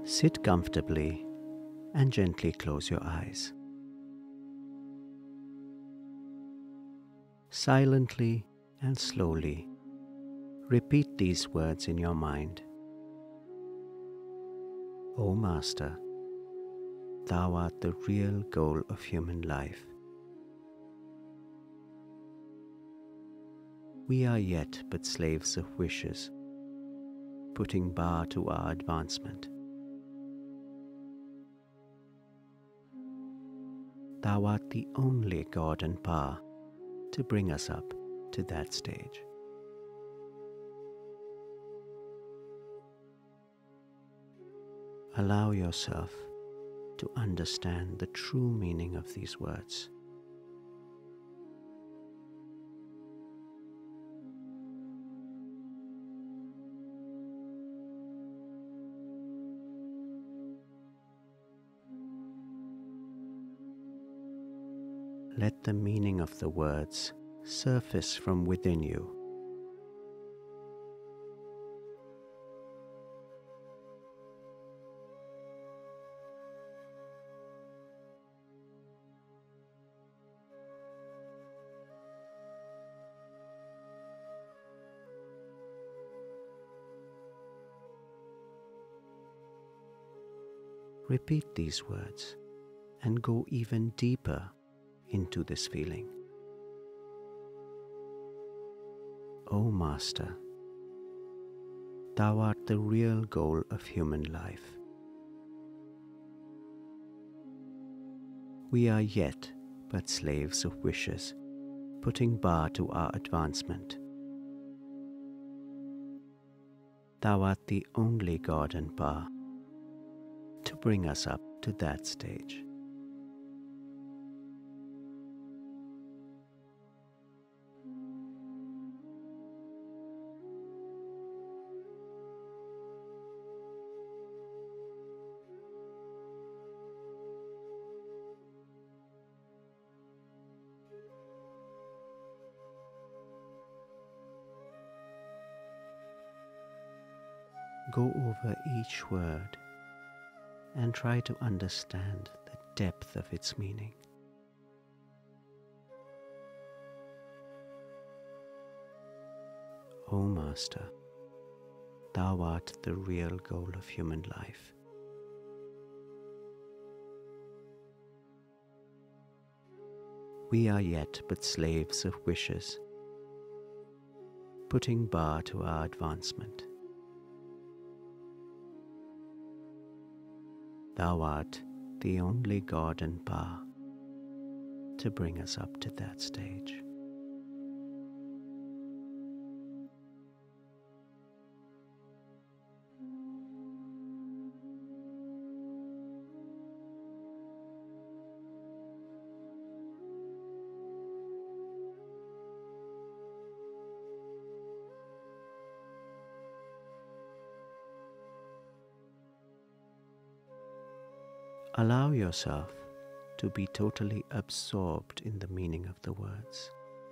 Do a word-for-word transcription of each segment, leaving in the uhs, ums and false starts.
Sit comfortably and gently close your eyes. Silently and slowly repeat these words in your mind. O Master, Thou art the real goal of human life. We are yet but slaves of wishes, putting bar to our advancement. Thou art the only God and power to bring us up to that stage. Allow yourself to understand the true meaning of these words. Let the meaning of the words surface from within you. Repeat these words and go even deeper into this feeling. O Master, Thou art the real goal of human life. We are yet but slaves of wishes, putting bar to our advancement. Thou art the only God and power to bring us up to that stage. Go over each word and try to understand the depth of its meaning. O Master, Thou art the real goal of human life. We are yet but slaves of wishes, putting bar to our advancement. Thou art the only God and power to bring us up to that stage. Allow yourself to be totally absorbed in the meaning of the words.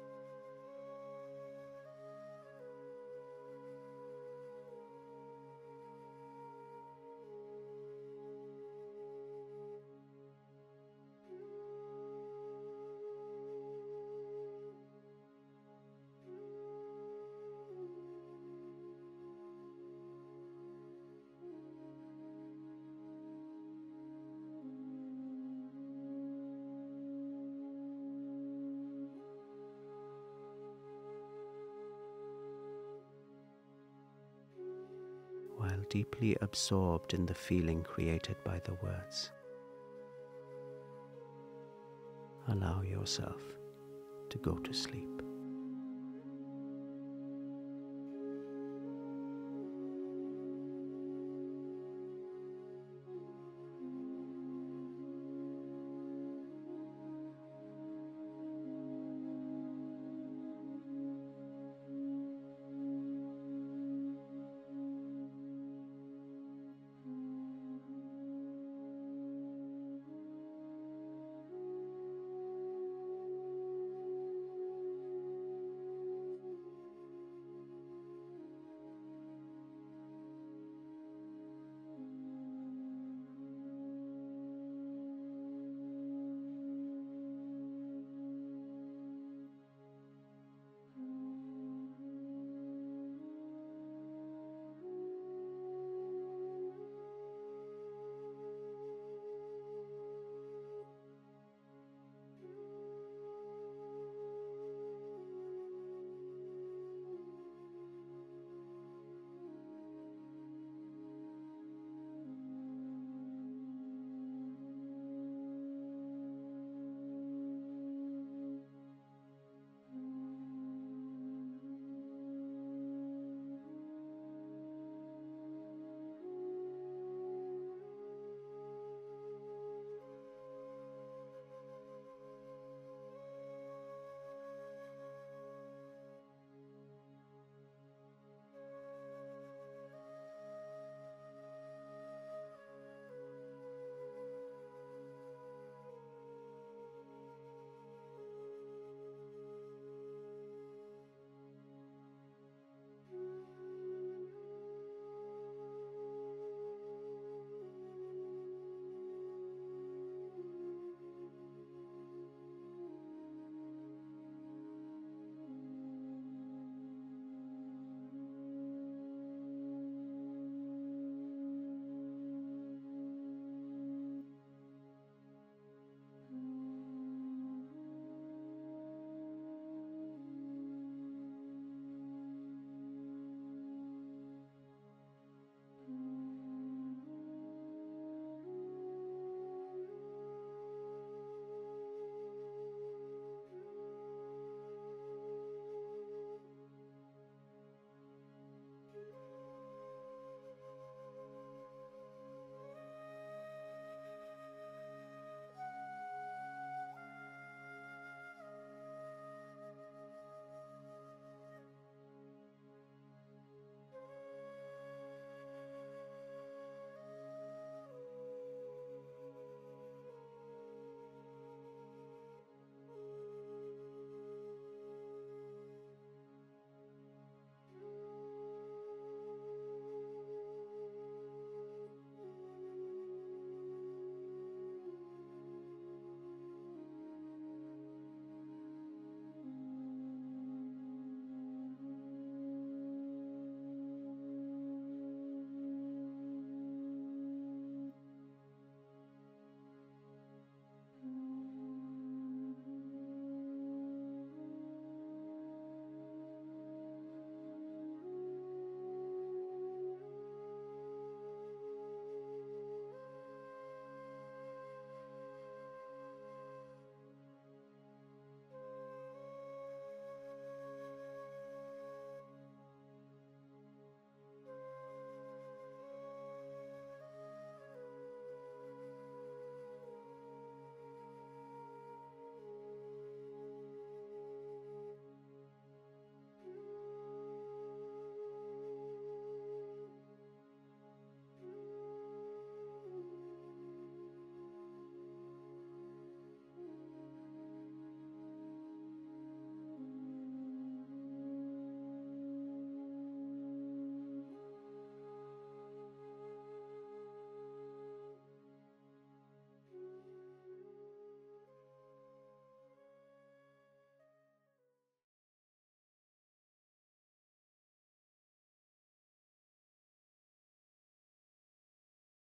While deeply absorbed in the feeling created by the words, allow yourself to go to sleep.